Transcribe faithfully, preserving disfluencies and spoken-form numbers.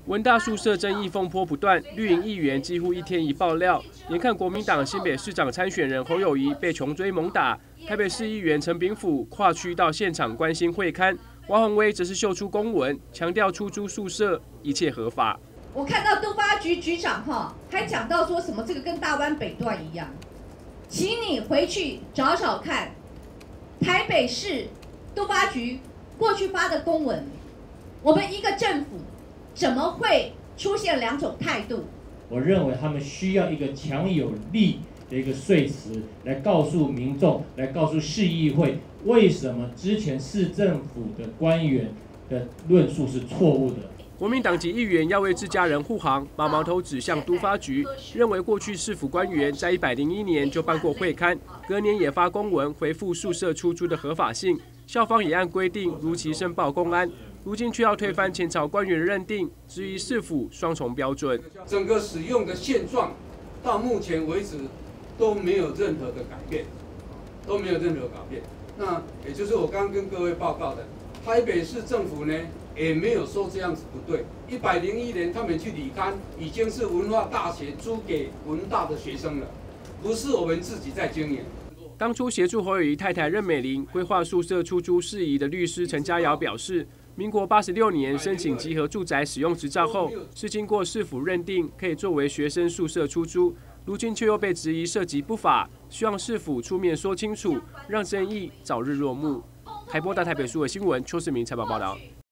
文大宿舍争议风波不断，绿营议员几乎一天一爆料。眼看国民党新北市长参选人侯友宜被穷追猛打，台北市议员陈炳甫跨区到现场关心会勘，王宏威则是秀出公文，强调出租宿舍一切合法。 我看到都发局局长哈，还讲到说什么这个跟大湾北段一样，请你回去找找看，台北市都发局过去发的公文，我们一个政府。 怎么会出现两种态度？ 我认为他们需要一个强有力的一个说辞，来告诉民众，来告诉市议会，为什么之前市政府的官员的论述是错误的。 国民党籍议员要为自家人护航，把矛头指向都发局，认为过去市府官员在一百零一年就办过会勘，隔年也发公文回复宿舍出租的合法性，校方也按规定如期申报公安。 如今却要推翻前朝官员的认定，质疑市府双重标准。 整个使用的现状到目前为止都没有任何的改变，都没有任何改变。那也就是我刚刚跟各位报告的，台北市政府呢也没有说这样子不对。一百零一年他们去理勘，已经是文化大学租给文大的学生了，不是我们自己在经营。 当初协助侯友宜太太任美玲规划宿舍出租事宜的律师陈家尧表示，民国八十六年申请集合住宅使用执照后，是经过市府认定可以作为学生宿舍出租，如今却又被质疑涉及不法，希望市府出面说清楚，让争议早日落幕。台播大台北数位新闻邱世明采访报道。